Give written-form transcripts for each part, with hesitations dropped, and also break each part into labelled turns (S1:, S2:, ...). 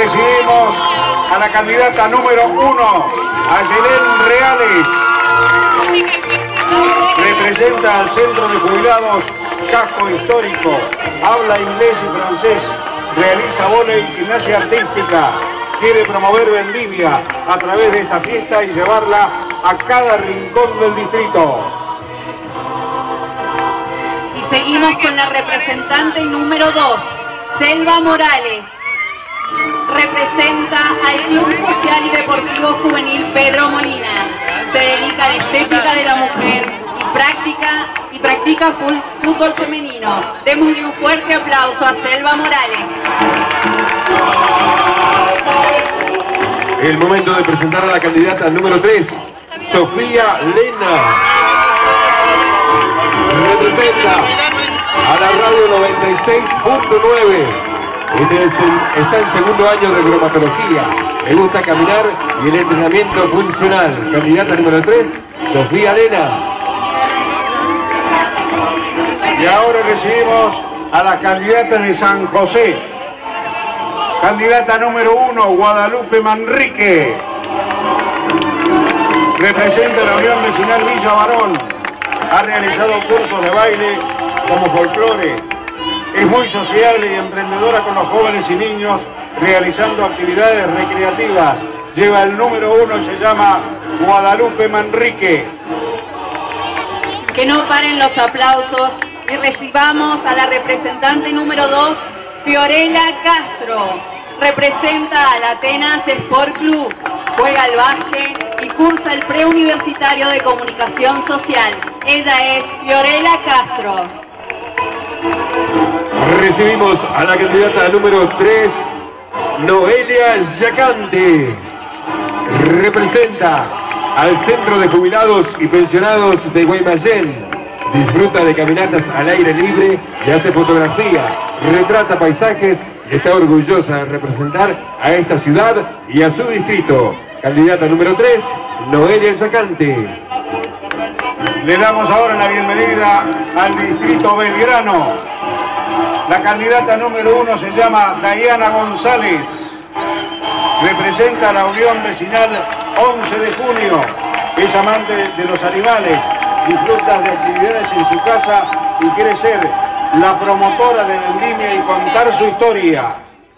S1: Recibimos a la candidata número 1, Ayelén Reales. Representa al Centro de Jubilados Casco Histórico. Habla inglés y francés. Realiza vóley y gimnasia artística. Quiere promover Vendimia a través de esta fiesta y llevarla a cada rincón del distrito.
S2: Y seguimos con la representante número 2, Selva Morales. Representa al Club Social y Deportivo Juvenil Pedro Molina. Se dedica a la estética de la mujer y practica fútbol femenino. Démosle un fuerte aplauso a Selva Morales.
S3: El momento de presentar a la candidata número 3, Sofía Lena. Representa a la radio 96.9. Está en segundo año de bromatología. Le gusta caminar y el entrenamiento funcional. Candidata número 3, Sofía Lena.
S1: Y ahora recibimos a las candidatas de San José. Candidata número 1, Guadalupe Manrique. Representa la Unión Vecinal Villa Barón. Ha realizado cursos de baile como folclore. Es muy sociable y emprendedora con los jóvenes y niños, realizando actividades recreativas. Lleva el número 1 y se llama Guadalupe Manrique.
S2: Que no paren los aplausos y recibamos a la representante número 2, Fiorella Castro. Representa al Atenas Sport Club, juega al básquet y cursa el preuniversitario de comunicación social. Ella es Fiorella Castro.
S3: Recibimos a la candidata número 3, Noelia Yacante. Representa al Centro de Jubilados y Pensionados de Guaymallén. Disfruta de caminatas al aire libre y hace fotografía. Retrata paisajes y está orgullosa de representar a esta ciudad y a su distrito. Candidata número 3, Noelia Yacante.
S1: Le damos ahora la bienvenida al distrito Belgrano. La candidata número 1 se llama Dayana González. Representa a la Unión Vecinal 11 de Junio. Es amante de los animales, disfruta de actividades en su casa y quiere ser la promotora de Vendimia y contar su historia.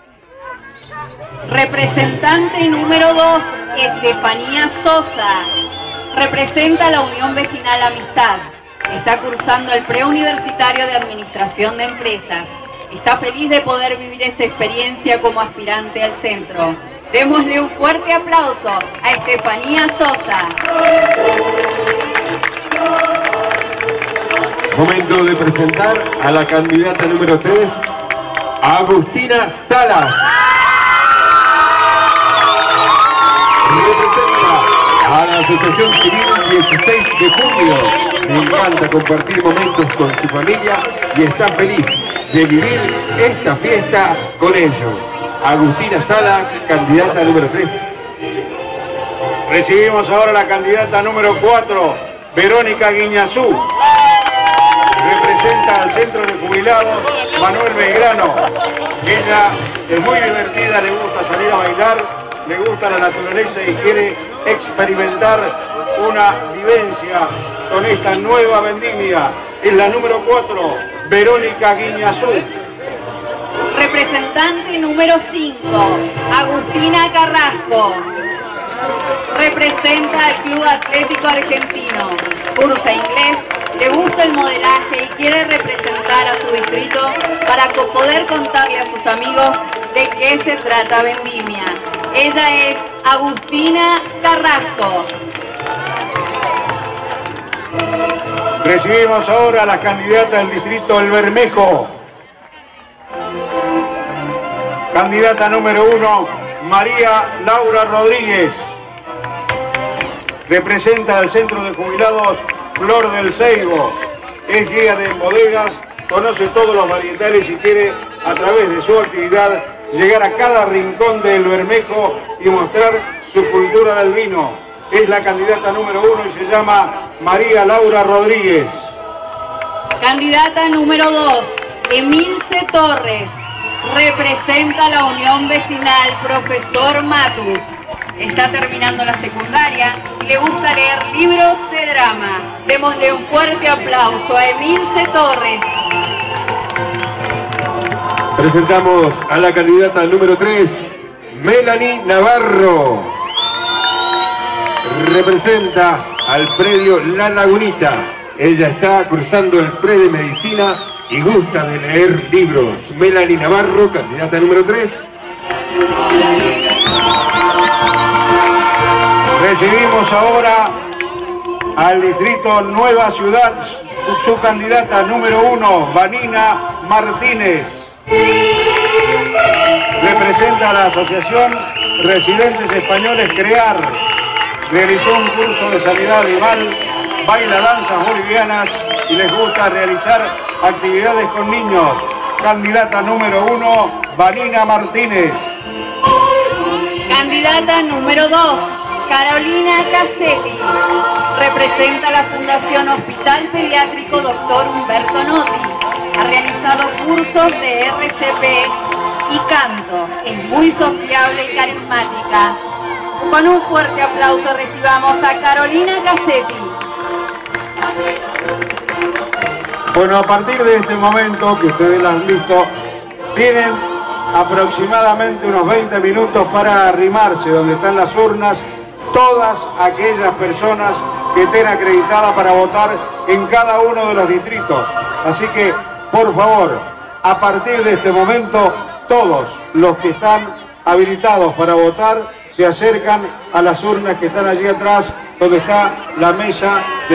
S2: Representante número 2, Estefanía Sosa. Representa a la Unión Vecinal Amistad. Está cursando el preuniversitario de Administración de Empresas. Está feliz de poder vivir esta experiencia como aspirante al centro. Démosle un fuerte aplauso a Estefanía Sosa.
S3: Momento de presentar a la candidata número 3, Agustina Salas. Representa a la Asociación Civil 16 de Junio. Le encanta compartir momentos con su familia y está feliz de vivir esta fiesta con ellos. Agustina Sala, candidata número 3.
S1: Recibimos ahora la candidata número 4, Verónica Guiñazú. Representa al Centro de Jubilados Manuel Belgrano. Ella es muy divertida, le gusta salir a bailar, le gusta la naturaleza y quiere experimentar una vivencia con esta nueva vendimia. Es la número 4, Verónica Guiñazú.
S2: Representante número 5, Agustina Carrasco. Representa al Club Atlético Argentino. Cursa inglés, le gusta el modelaje y quiere representar a su distrito para poder contarle a sus amigos de qué se trata Vendimia. Ella es Agustina Carrasco.
S1: Recibimos ahora a la candidata del distrito El Bermejo. Candidata número 1, María Laura Rodríguez. Representa al Centro de Jubilados Flor del Ceibo. Es guía de bodegas, conoce todos los varietales y quiere, a través de su actividad, llegar a cada rincón del Bermejo y mostrar su cultura del vino. Es la candidata número 1 y se llama María Laura Rodríguez.
S2: Candidata número 2, Emilce Torres. representa la Unión Vecinal Profesor Matus. Está terminando la secundaria y le gusta leer libros de drama. Démosle un fuerte aplauso a Emilce Torres.
S3: Presentamos a la candidata número 3, Melanie Navarro. Representa al predio La Lagunita. Ella está cursando el pre de medicina y gusta de leer libros. Melanie Navarro, candidata número 3.
S1: Recibimos ahora al distrito Nueva Ciudad, su candidata número 1, Vanina Martínez. Representa a la Asociación Residentes Españoles CREAR. Realizó un curso de sanidad animal, baila danzas bolivianas y les gusta realizar actividades con niños. Candidata número 1, Vanina Martínez.
S2: Candidata número 2, Carolina Cassetti. Representa la Fundación Hospital Pediátrico Dr. Humberto Notti. Ha realizado cursos de RCP y canto. Es muy sociable y carismática. Con un fuerte aplauso recibamos a Carolina Cassetti.
S1: Bueno, a partir de este momento que ustedes lo han visto, tienen aproximadamente unos 20 minutos para arrimarse donde están las urnas, todas aquellas personas que estén acreditadas para votar en cada uno de los distritos. Así que, por favor, a partir de este momento, todos los que están habilitados para votar se acercan a las urnas que están allí atrás, donde está la mesa.